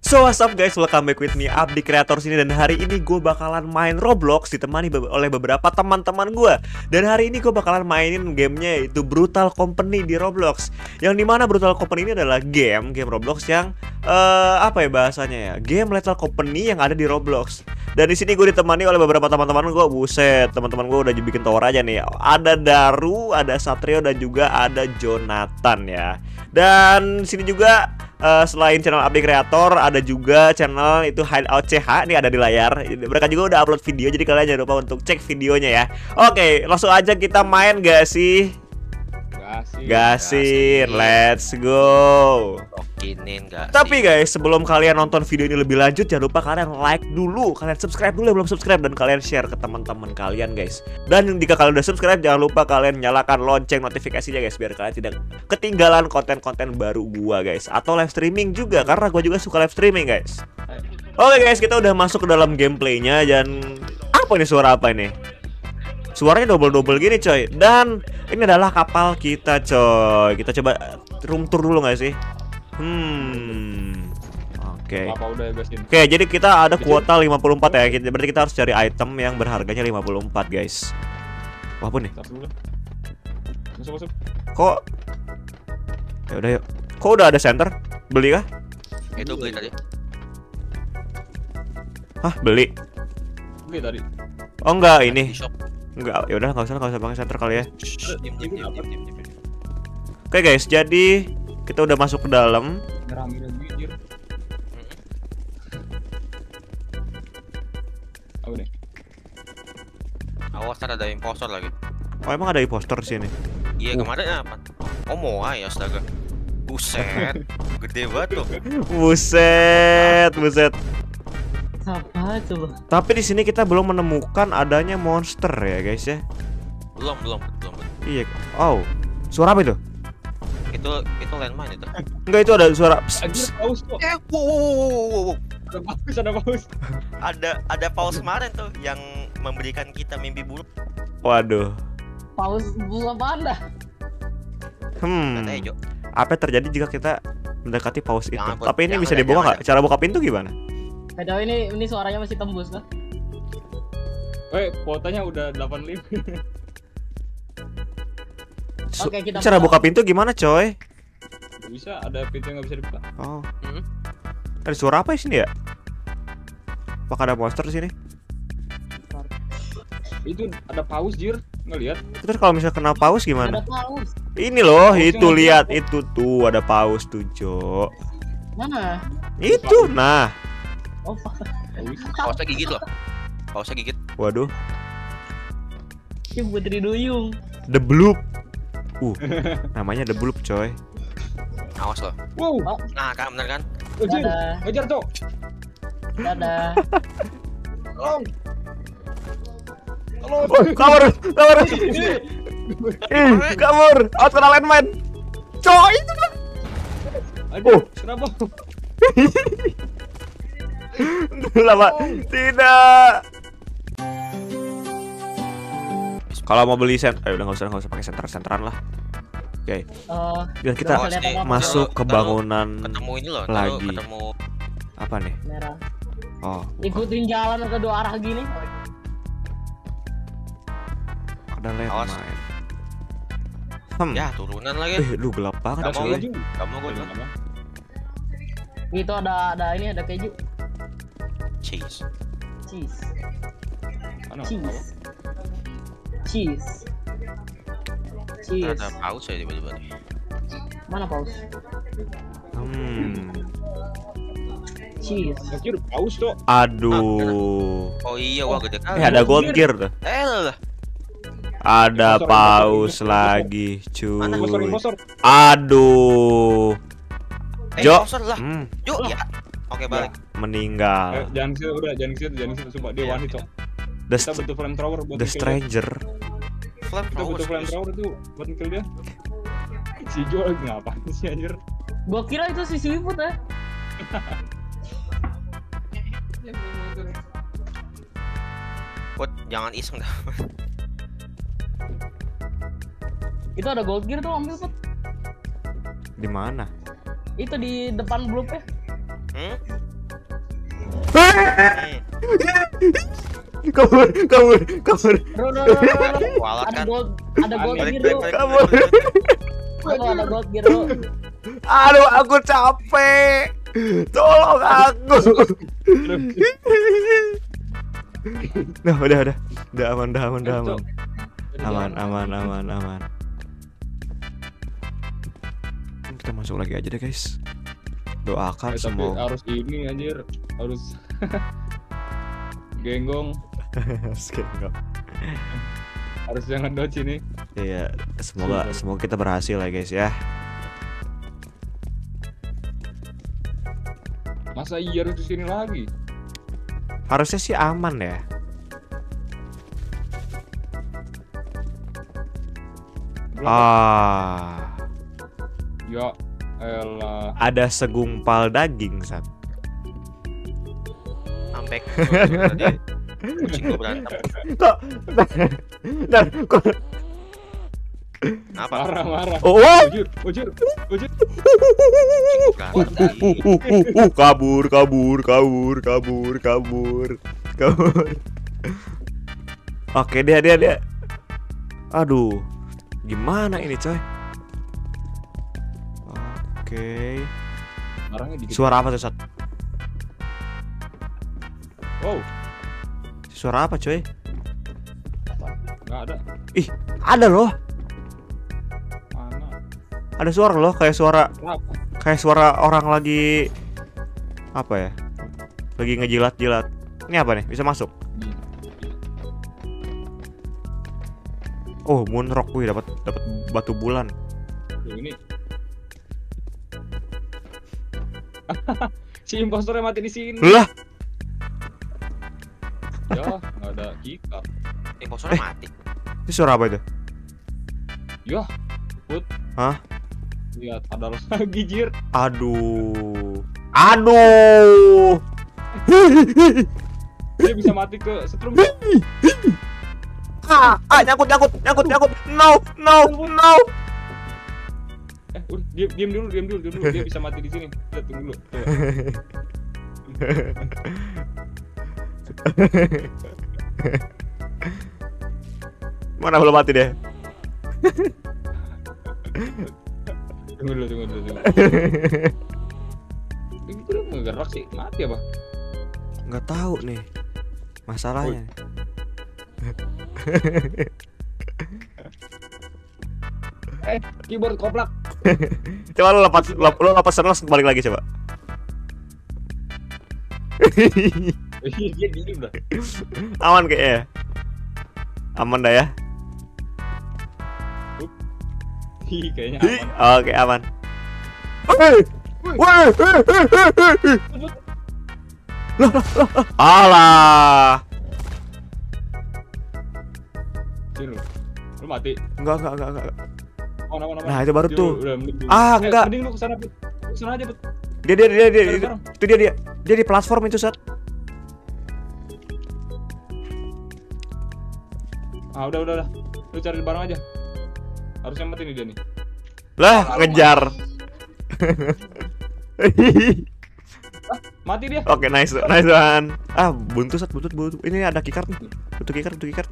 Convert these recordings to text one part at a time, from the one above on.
So what's up guys, welcome back with me Abdi Creator sini. Dan hari ini gue bakalan main Roblox ditemani oleh beberapa teman-teman gue. Dan hari ini gue bakalan mainin gamenya yaitu Brutal Company di Roblox. Yang dimana Brutal Company ini adalah game Roblox yang apa ya bahasanya ya, game Lethal Company yang ada di Roblox. Dan di sini gue ditemani oleh beberapa teman-teman gue. Buset, teman-teman gue udah bikin tower aja nih. Ada Daru, ada Satrio, dan juga ada Jonathan ya. Dan sini juga selain channel Abdi Creator, ada juga channel itu Hideout CH, ini ada di layar. Mereka juga udah upload video, jadi kalian jangan lupa untuk cek videonya ya. Oke, langsung aja kita main gak sih? Gasin, let's go. Tapi guys, sebelum kalian nonton video ini lebih lanjut, jangan lupa kalian like dulu, kalian subscribe dulu yang belum subscribe, dan kalian share ke teman-teman kalian guys. Dan jika kalian udah subscribe, jangan lupa kalian nyalakan lonceng notifikasinya guys, biar kalian tidak ketinggalan konten-konten baru gua guys. Atau live streaming juga, karena gua juga suka live streaming guys. Oke guys, kita udah masuk ke dalam gameplaynya. Dan apa ini, suara apa ini? Suaranya double-double gini coy. Dan ini adalah kapal kita coy. Kita coba room tour dulu gak sih? Oke. Oke, jadi kita ada kuota 54 ya. Berarti kita harus cari item yang berharganya 54 guys. Wah apa nih? Masuk. Kok? Ya udah yuk. Kok udah ada center? Beli kah? Itu beli tadi. Hah, beli? Beli tadi. Oh enggak, ini. Di shop. Enggak, ya udah nggak usah pakai center kali ya. Diam. Oke guys, jadi kita udah masuk ke dalam. Ngerang-ngerang anjir. Apa nih? Awas ada impostor lagi. Oh emang ada impostor di sini? Iya kemarin apa? Oh Moai astaga. Buset, gede banget tuh. Buset. Apa coba? Tapi di sini kita belum menemukan adanya monster ya guys ya. Belum. Iya. Oh, suara apa itu? Itu landmine itu. Enggak, itu ada suara. Anjir, paus kok. Wow. Ada paus. Ada paus kemarin tuh yang memberikan kita mimpi buruk. Waduh. Paus bunga panda. Katanya Jo. Apa yang terjadi jika kita mendekati paus itu? Jangan, Tapi ini jangan, bisa dibuka nggak? jangan. Cara buka pintu gimana? Btw ini suaranya masih tembus kan? Kuotanya udah 85. Oke, kita Cara buka. buka pintu gimana coy? Bisa, ada pintu yang nggak bisa dibuka. Oh. Hmm. Ada suara apa di sini ya? Apakah ada monster di sini? Itu ada paus jir, ngelihat. Terus kalau misalnya kena paus Ada gimana? paus. Ini loh, Pausnya itu nggak lihat itu tuh ada paus tuh Jo. Mana? Itu nah. Oh, Pausnya gigit loh. Pausnya gigit. Waduh, ini Putri Duyung. The Bloop. Namanya The Bloop coy. Awas loh. Wow. Nah kan bener kan? Anjir, Dadah. ngejar Cok. Dadah. Tolong. Oh, kabur. Kabur. Out kena landmine. Coy itu kan. Aduh, kenapa? Lama. Tidak. Kalau mau beli udah nggak usah pakai senteran lah. Oke. Dan kita Nggak usah lihat apa-apa. masuk ke bangunan Ketemu ini loh. lagi. Ketemu apa nih? Merah. Oh, Ikutin jalan ke dua arah gini. ada Awas. landmine. ya turunan lagi. Lu gelap banget Nggak mau coy. Kamu gue dulu. Itu ada keju. Cheese. Cheese. Mana? Cheese. Ada paus ya tiba-tiba nih. Mana paus? Cheese. Anjir, paus Cok. Aduh. Oh iya gua gede kali. Ada gold gear tuh. Lah. Ada Impostor, paus impostor. lagi, Mana cuy. Impostor. Aduh. Jo. Impostor lah. Jo ya. Oke balik. Meninggal. Jangan ke situ, udah jangan ke situ, sumpah dia Iya, wanit Cok. The, Kita butuh flamethrower buat the nge-kill dia. Stranger. Kita butuh flamethrower itu buat nge-kill dia. Si Jo lagi ngapain sih anjir? Gua kira itu si Siput ya. Put jangan iseng dah. Itu ada gold gear tuh, ambil Put. Di mana? Itu di depan blue ya. Kabur. Bro. Kualat Ada kan. gold, ada gold Balik, gear balik, bro. balik, Kabur. balik, balik. Bro, ada gold gear bro. Aduh, aku capek. Tolong aku. Nah, udah aman. Aman. Kita masuk lagi aja deh, guys. Doakan Tapi semoga. harus ini anjir, harus genggong, harus jangan dodge ini. Iya, semoga kita berhasil ya, guys ya. Masa iya harus di sini lagi? Harusnya sih aman ya. Ya elah. Ada segumpal daging, Sat. Sampai tadi kucing gua berantem. Kok Apa? Marah. Oh, Ujur. Kucing gua berantem. kabur. Oke, dia. Aduh. Gimana ini, coy? Oke. Marahnya dikit. Suara apa tuh, Sat? Wow, Suara apa, coy? nggak ada. Ih, ada loh. Mana? Ada suara loh, kayak Kenapa? suara orang lagi apa ya? Lagi ngejilat-jilat. Ini apa nih? Bisa masuk? Oh, moonrock, wih, dapat batu bulan. Tuh, ini. Si impostornya mati di sini. Lah, Ya, nggak ada kita. Imposternya mati. ini suara apa itu? Ya, Put. Hah? Lihat, ada lagi jir. Aduh. Dia bisa mati ke setrum. Nyangkut. No. Udah, diam dulu. Dia bisa mati di sini. Lihat, tunggu dulu. Coba. Mana belum mati deh? Tunggu dulu. Ini udah ngegerak sih, mati apa? Nggak tahu nih masalahnya. Keyboard koplak. Coba lu lepas terus balik lagi coba. Dia diem dah. Aman kayaknya. Aman dah ya. Kayaknya Hi, aman. Oke, aman. Alah. Sini lu mati. Enggak. Oh, nama. Nah, itu baru Sini tuh. lu, udah, mending dulu. Enggak. Mending lu kesana, Put. Kesana aja, Put. Dia Sekarang. itu dia. Dia di platform itu, Sat. Ah, udah. Lu cari barang aja. Harusnya mati nih dia nih. Lah, ngejar. Mati dia. Oke, nice one. Buntu, Sat, buntu. Ini ada keycard nih. Butuh keycard.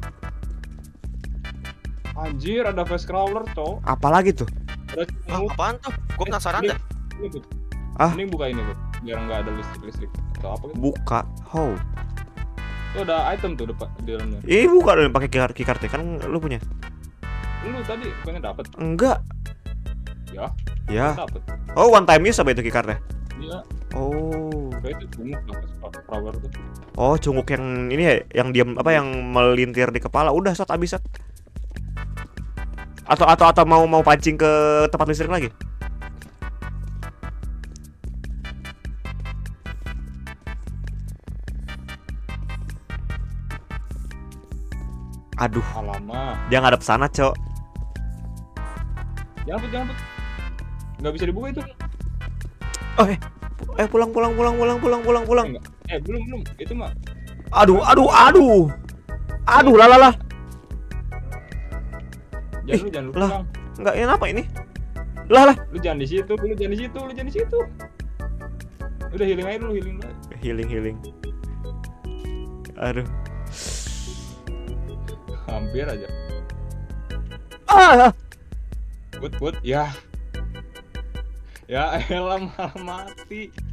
Anjir, ada face crawler, cowok. Apalagi tuh? Ada cemut. Apaan tuh? Gua penasaran dah. Ini, Put. Ah. Mending buka ini, Put. Biar nggak ada listrik atau apa gitu. Buka. How? Tuh ada item tuh depan di dalamnya. Buka dong pakai keycard kan lu punya. Lu tadi pengen dapet. Enggak. Ya. Dapet. Oh, one time use apa itu keycardnya? Iya. Oh. Kayak itu cunguk lah face crawler tuh. Oh, cunguk yang ini ya, yang diam apa yang melintir di kepala. Udah, Sat, habis, Sat. Atau mau pancing ke tempat listrik lagi? Aduh, Alamak. dia ngadep sana, Cok. Jangan Put. Nggak bisa dibuka itu. Oh, pulang. Enggak. Belum. Itu mah. Aduh, lah. Jangan lu lah. pulang. Enggak, ini apa ini? Lah. Lu jangan di situ. Udah healing aja dulu, healing. Healing. Aduh. Hampir aja. Ah. Put, ya. Ya elah malah mati.